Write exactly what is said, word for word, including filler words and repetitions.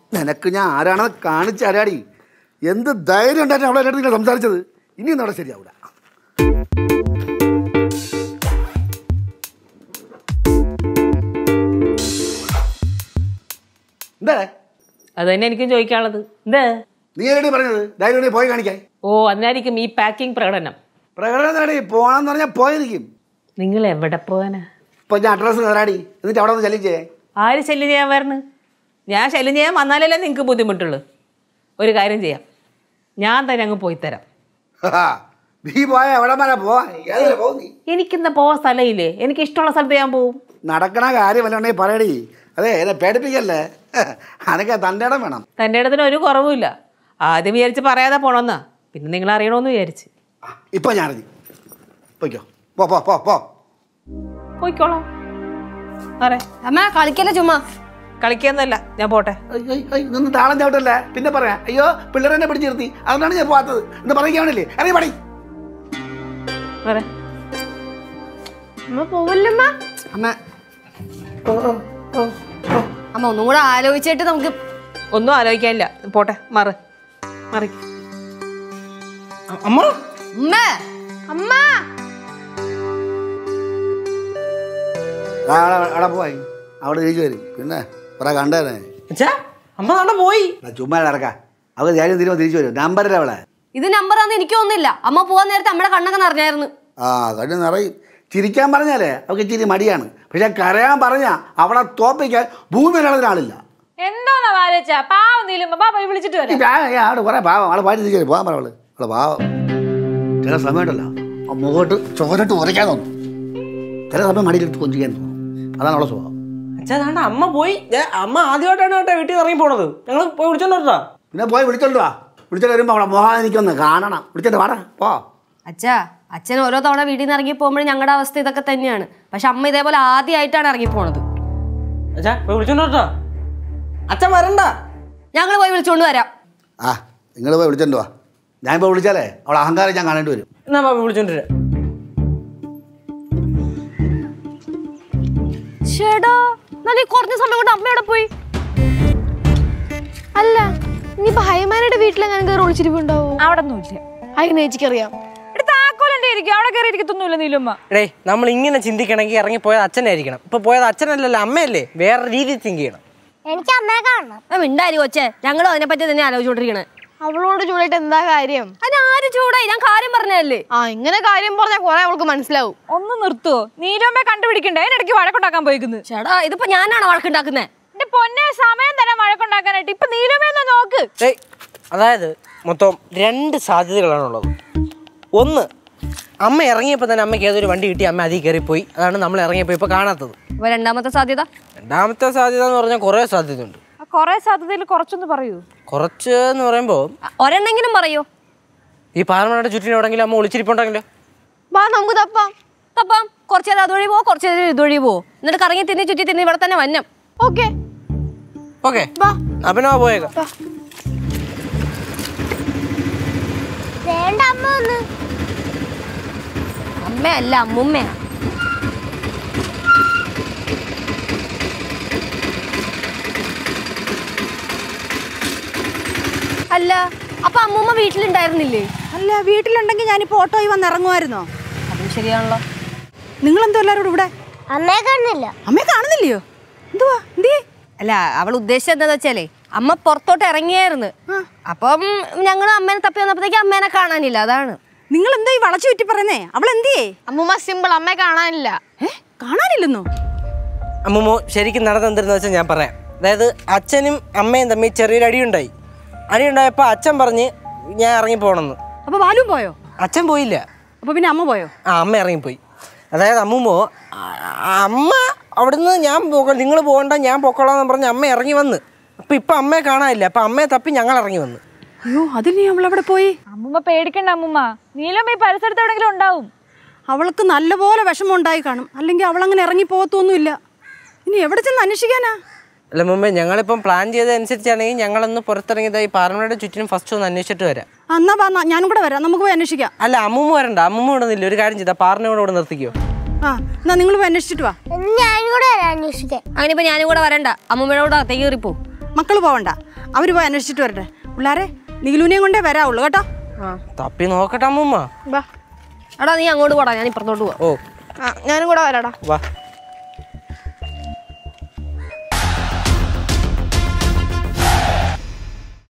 നിനക്ക് ഞാൻ ആരാണെന്ന് കാണിച്ച് അരാടി. എന്ത് ധൈര്യം ഉണ്ടായിരുന്നു അവളെ നിങ്ങൾ സംസാരിച്ചത്. ഇനിയൊന്നും അവിടെ ശരിയാവില്ല. എന്താ അത് തന്നെ എനിക്കും ചോദിക്കാനുള്ളത്. എന്താ നീ എവിടെ പറഞ്ഞത്? ധൈര്യം പോയി കാണിക്കാൻ. ഓ അതിനായിരിക്കും ഈ പാക്കിംഗ് പ്രകടനം. പ്രകടനം പോണെന്ന് പറഞ്ഞാൽ പോയിരിക്കും. നിങ്ങൾ എവിടെ പോകാനാ? ഇപ്പൊ ഞാൻ അഡ്രസ്സ് തരാടി, എന്നിട്ട് അവിടെ ഒന്ന് ശല്യം ചെയ്യേ. ആര് ശല്യം ചെയ്യാൻ വരണ്? ഞാൻ ശല്യം ചെയ്യാൻ വന്നാലല്ലേ നിങ്ങൾക്ക് ബുദ്ധിമുട്ടുള്ളൂ. ഒരു കാര്യം ചെയ്യാം, ഞാൻ തന്നെ അങ്ങ് പോയി തരാം. നീ പോയ എവിടെ വരെ പോവാ? എനിക്കിന്ന് പോവാൻ സ്ഥലമില്ലേ? എനിക്ക് ഇഷ്ടമുള്ള സ്ഥലത്ത് ഞാൻ പോവും. നടക്കണ കാര്യം വല്ലോണ്ടെങ്കിൽ പറയടി. അതെ എന്നെ പേടിപ്പിക്കല്ലേ. അനക്ക് തൻ്റെ ഇടം വേണം. തൻ്റെ ഇടത്തിന് ഒരു കുറവുമില്ല. ആദ്യം വിചാരിച്ച് പറയാതെ പോണമെന്നാ, പിന്നെ നിങ്ങൾ അറിയണമെന്ന് വിചാരിച്ച്. ഇപ്പൊ ഞാൻ അറിഞ്ഞു. പോയിക്കോ, പോ പോ പോ പോ പോയിക്കോളാം. അറേ അമ്മ കളിക്കല്ലേ, ചുമ്മാ കളിക്കാന്നല്ല, ഞാൻ പോട്ടെ. ഇതൊന്നും താളം ചവിട്ടല്ലേ. പിന്നെ പറയാം, അയ്യോ പിള്ളേരെന്നെ പിടിച്ചു നിർത്തി, അതുകൊണ്ടാണ് ഞാൻ പോകാത്തത് എന്ന് പറയാണില്ലേ. അറിയ പടി അമ്മ പോവല്ലമ്മ. അമ്മ അമ്മ ഒന്നും കൂടെ ആലോചിച്ചിട്ട് നമുക്ക്. ഒന്നും ആലോചിക്കാനില്ല, പോട്ടെ. മറ് മറി അമ്മ അമ്മ അവിടെ പോയി അവിടെ തിരിച്ചു വരും. പിന്നെ കുറെ കണ്ടേനെ. അമ്മ അവിടെ പോയി. ചുമ്മാ ഇറക്കാം. അവൾ കാര്യം തീരുമ്പോ തിരിച്ചു വരും. നമ്പരല്ലേ അവളെ? ഇത് നമ്പറാന്ന് എനിക്ക് തോന്നുന്നില്ല. അമ്മ പോവാൻ നേരത്തെ നമ്മുടെ കണ്ണൊക്കെ നിറഞ്ഞായിരുന്നു. ആ കണ്ണു നിറയും. ചിരിക്കാൻ പറഞ്ഞാലേ അവൾക്ക് ഇച്ചിരി മടിയാണ്. പക്ഷെ കരയാൻ പറഞ്ഞാ അവളെ തോപ്പിക്കാൻ ഭൂമിയിലുള്ള ആളില്ല. എന്തോന്നാ വാലച്ച പാവം നീലുമ്പ ബാബ വിളിച്ചിട്ട് വരാം. അവിടെ കുറെ പാവം അവളെ പാടി തിരിച്ചു പോകാൻ പറ. അവള് അവളെ പാവം. ചില സമയമുണ്ടല്ലോ മുഖോട്ട് ചോരട്ട് ഉരയ്ക്കാൻ തോന്നും. ചില സമയം മടിയിലെടുത്ത് കൊഞ്ചിക്കാൻ തോന്നും. അതാണ് അവളെ സ്വഭാവം. അച്ഛാ അമ്മ പോയി. അമ്മ ആദ്യമായിട്ടാണ് കേട്ടോ വീട്ടിൽ ഇറങ്ങി പോണത്. ഞങ്ങൾ പോയി വിളിച്ചോണ്ടാ. പിന്നെ പോയി വിളിച്ചോണ്ട് വാ. വിളിച്ചോണ്ട് വരുമ്പോ അവളെ മുഖം എനിക്കൊന്ന് കാണണം. വിളിച്ചിട്ട് വാടാ പോ. അച്ഛാ അച്ഛൻ ഓരോ തവണ വീട്ടിൽ നിന്ന് ഇറങ്ങി പോകുമ്പോഴും ഞങ്ങളുടെ അവസ്ഥ ഇതൊക്കെ തന്നെയാണ്. പക്ഷെ അമ്മ ഇതേപോലെ ആദ്യമായിട്ടാണ് ഇറങ്ങി പോണത്. അച്ഛാ പോയി വിളിച്ചോണ്ടാ. അച്ഛൻ വരണ്ട, ഞങ്ങൾ പോയി വിളിച്ചോണ്ട് വരാം. ആ നിങ്ങൾ പോയി വിളിച്ചോണ്ട് വാ. ഞാൻ ഇപ്പോൾ വിളിച്ചാലേ അവളെ അഹങ്കാരം ഞാൻ കാണേണ്ടി വരും. എന്നാ ബാബ വിളിച്ചോണ്ടിരാ. ചേടാ നീ കുറഞ്ഞ സമയം കൊണ്ട് അമ്മയോടെ പോയി. അല്ല നീ ഹൈമാനയുടെ വീട്ടിലെങ്ങനെ കയറി ഒളിച്ചിരിപ്പുണ്ടാവോ? അവിടെ ഒന്നുമില്ല. അതിനെ ചേച്ചിക്കറിയാം. താക്കോലെന്റെ ഇരിക്കും, അവിടെ കയറി ഇരിക്കത്തൊന്നുമില്ല നീലുമ്മ. എടേ നമ്മൾ ഇങ്ങനെ ചിന്തിക്കണമെങ്കിൽ ഇറങ്ങി പോയത് അച്ഛനായിരിക്കണം. ഇപ്പൊ പോയത് അച്ഛനല്ലല്ലോ, അമ്മയല്ലേ. വേറെ രീതിയിൽ തിങ്ക് ചെയ്യണം. എനിക്ക് അമ്മയെ കാണണം. മിണ്ടാരി കൊച്ചേ, ഞങ്ങളും അതിനെ പറ്റി തന്നെ ആലോചിച്ചോണ്ടിരിക്കണേ. അവളോട് ചൂടായിട്ട് എന്താ കാര്യം? അതിനാര് ചൂടായി? ഞാൻ കാര്യം പറഞ്ഞല്ലേ. ആ ഇങ്ങനെ കാര്യം പറഞ്ഞാൽ കൊറേ അവൾക്ക് മനസ്സിലാവും. ഒന്ന് നിർത്തുവോ? നീലുമ്മയെ കണ്ടുപിടിക്കണ്ടേ? അതിനിടയ്ക്ക് വഴക്കുണ്ടാക്കാൻ പോയിക്കുന്നു. ചേടാ ഇതിപ്പോ ഞാനാണ് വഴക്കുണ്ടാക്കുന്നേ. എന്റെ പൊന്നെ സമയം തന്നെ വഴക്കുണ്ടാക്കാനായിട്ട്. ഇപ്പൊ നീലുമ്മയെന്ന് നോക്ക്. അതായത് മൊത്തം രണ്ട് സാധ്യതകളാണുള്ളത്. ഒന്ന്, അമ്മ ഇറങ്ങിയപ്പോൾ തന്നെ അമ്മയ്ക്ക് ഏതൊരു വണ്ടി കിട്ടി അമ്മ അതിൽ കയറിപ്പോയി. അതാണ് നമ്മൾ ഇറങ്ങിയപ്പോൾ ഇപ്പോൾ കാണാത്തത്. അപ്പൊ രണ്ടാമത്തെ സാധ്യത? രണ്ടാമത്തെ സാധ്യത എന്ന് പറഞ്ഞാൽ കുറേ സാധ്യതയുണ്ട്. കൊറേ സാധ്യതയിൽ കുറച്ചൊന്ന് പറയൂ. കുറച്ച് എന്ന് പറയുമ്പോൾ ഒരെണ്ണെങ്കിലും പറയൂ. ഈ പാറമണയുടെ ചുറ്റിനും എവിടെയെങ്കിലും അമ്മ ഒളിച്ചിരിപ്പുണ്ടെങ്കിലോ? വാ നമുക്ക് തപ്പാം. തപ്പാം. കുറച്ചു നേരം അതുവഴി പോ, കുറച്ചു നേരം ഇതുവഴി പോ. എന്നിട്ട് കറങ്ങി തിന്നി ചുറ്റി തിന്നി ഇവിടെ തന്നെ വന്നം. ഓക്കെ ഓക്കെ അഭിനവ പോയേക്കാം. അമ്മയല്ല അമ്മുമ്മയാ. അല്ല അപ്പൊ അമ്മൂമ്മ വീട്ടിലുണ്ടായിരുന്നില്ലേ? അല്ല വീട്ടിലുണ്ടെങ്കിൽ ഞാനിപ്പോ ഓട്ടോയിൽ വന്ന് ഇറങ്ങുമായിരുന്നോ? അതും ശരിയാണല്ലോ. നിങ്ങളെന്തോ എല്ലാവരോടും ഇവിടെ? അമ്മയെ കാണുന്നില്ല. അമ്മയെ കാണുന്നില്ലയോ? എന്തുവാ എന്തേ? അല്ല അവൾ ഉദ്ദേശിച്ചത് എന്താന്ന് വെച്ചാലേ അമ്മ പുറത്തോട്ട് ഇറങ്ങിയായിരുന്നു. അപ്പം ഞങ്ങൾ അമ്മേനെ തപ്പി വന്നപ്പോഴത്തേക്ക് അമ്മേനെ കാണാനില്ല. അതാണ്. നിങ്ങൾ എന്തോ ഈ വളച്ചു ചുറ്റി പറയുന്നേ? അവൾ എന്തിയേ? അമ്മൂമ്മ സിമ്പിൾ, അമ്മയെ കാണാനില്ല. ഏ കാണാനില്ലെന്നോ? അമ്മൂമ്മ ശരിക്കും നടന്നെന്തെന്ന് വെച്ചാൽ ഞാൻ പറയാം. അതായത് അച്ഛനും അമ്മയും തമ്മിൽ ചെറിയൊരു അടിയുണ്ടായി. അടിയുണ്ടായപ്പോൾ അച്ഛൻ പറഞ്ഞ് ഞാൻ ഇറങ്ങി പോകണമെന്ന്. അപ്പൊ ബാലും പോയോ? അച്ഛൻ പോയില്ല. അപ്പൊ പിന്നെ അമ്മ പോയോ? ആ അമ്മ ഇറങ്ങിപ്പോയി. അതായത് അമ്മൂമ്മോ അമ്മ അവിടുന്ന് ഞാൻ പോകാം നിങ്ങൾ പോകണ്ട ഞാൻ പൊക്കോളാന്ന് പറഞ്ഞ് അമ്മ ഇറങ്ങി വന്ന്. അപ്പം ഇപ്പം അമ്മയെ കാണാനില്ല. അപ്പം അമ്മയെ തപ്പി ഞങ്ങൾ ഇറങ്ങി വന്ന്. അയ്യോ അതിന് അവളെവിടെ പോയി? അമ്മുമ്മ പേടിക്കണ്ട അമ്മുമ്മ. നീലുമ്മ ഈ പരിസരത്ത് എവിടെങ്കിലും ഉണ്ടാവും. അവൾക്ക് നല്ലപോലെ വിഷമം ഉണ്ടായി കാണും. അല്ലെങ്കിൽ അവളങ്ങനെ ഇറങ്ങി പോകത്തൊന്നുമില്ല. ഇനി എവിടെ ചെന്ന് അന്വേഷിക്കാനാ? അല്ല മുമ്പേ ഞങ്ങളിപ്പം പ്ലാൻ ചെയ്തതനുസരിച്ചാണെങ്കിൽ ഞങ്ങളൊന്ന് പുറത്തിറങ്ങിയതായി പാറമണയുടെ ചുറ്റിനും ഫസ്റ്റ് ഒന്ന് അന്വേഷിച്ചിട്ട് വരാം. എന്നാ വാ ഞാനും കൂടെ വരാം. നമുക്ക് പോയി അന്വേഷിക്കാം. അല്ല അമ്മൂമ്മ വരണ്ട. അമ്മൂമ്മ ഇടുന്നില്ല. ഒരു കാര്യം ചെയ്താൽ പാറിനോട് ഇവിടെ നിർത്തിക്കോ. ആ എന്നാ നിങ്ങൾ പോയി അന്വേഷിച്ചിട്ട് വാ. ഞാനും കൂടെ വരാം അന്വേഷിക്കാൻ. അങ്ങനെ ഇപ്പൊ ഞാനും കൂടെ വരണ്ട. അമ്മൂമ്മയുടെ കൂടെ അകത്തേക്ക് കയറിപ്പോ. മക്കള് പോവണ്ട. അവർ പോയി അന്വേഷിച്ചിട്ട് വരട്ടെ. പിള്ളേരെ നീലുവിനെയും കൊണ്ടേ വരാവുള്ളൂ കേട്ടോ. തപ്പി നോക്കട്ടെ അമ്മൂമ്മ. വാ എടാ നീ അങ്ങോട്ട് പോടാ, ഞാൻ ഇപ്പുറത്തോട്ട് പോവാം. ഓ ആ ഞാനും കൂടെ വരാടാ. വാ.